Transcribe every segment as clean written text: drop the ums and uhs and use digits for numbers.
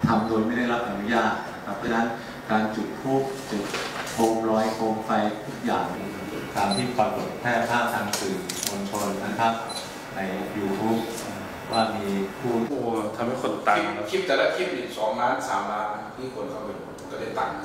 ทำโดยไม่ได้รับอนุญาตนะครับเพราะฉะนั้นการจุดพลุจุดโคมลอยโคมไฟทุกอย่างตามที่ปรากฏแพร่ภาพทางสื่อมวลชนนะครับใน YouTube ว่ามีผู้ทำให้คนตายคลิปแต่ละคลิปอีก2 ล้าน 3 ล้านที่คนเข้าไปดูก็ได้ตังค์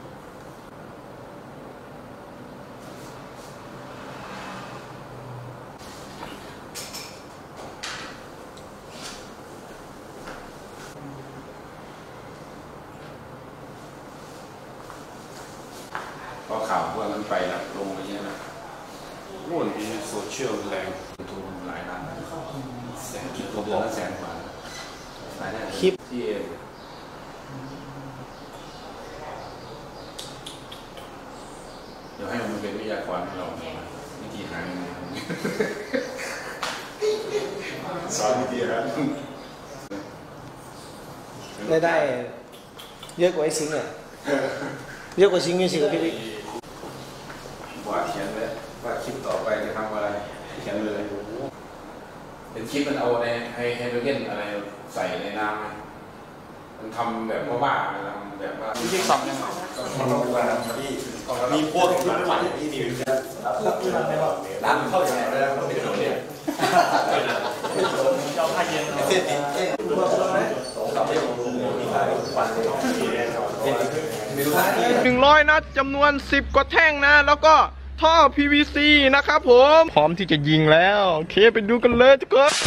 พอข่าวพวกนั้นไปแล้วลงไปเยอะนะวันนี้โซเชียลแรงทุนหลายล้านแสนเดือนละ100,000 กว่าคลิปที่เดี๋ยวให้มันเป็นวิทยากรให้เราวิธีหาเงินสอนวิธีหาได้เยอะกว่าไอ้ซิงค์อ่ะเยอะกว่าซิงค์นี่สิครับพี่บิ๊กว่าเขียนเลยว่าคลิปต่อไปจะทำอะไรเขียนเลยเป็นคลิปมันเอาในไฮโดรเจนอะไรใส่ในน้ำมันทำแบบบ้าๆมันทำแบบว่าพี่บิ๊กสองยังมีพวกที่ฝันที่มีร้านเข้าอย่างไรแล้วต้องเป็นโดนเนี่ยเจ้าผ้าเย็นเส้น 100 นัดจำนวน10 กว่าแท่งนะแล้วก็ท่อ PVC นะครับผมพร้อมที่จะยิงแล้วโอเคไปดูกันเลยทุกคน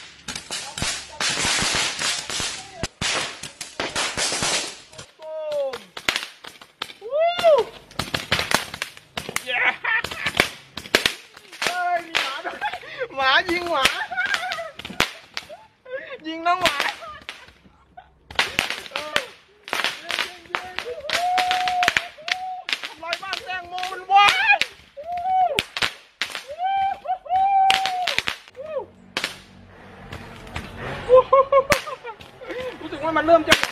หมายิงหมายิงน้องหมาทำลายบ้านแตงโมมันวะรู้สึกว่ามันเริ่มจะ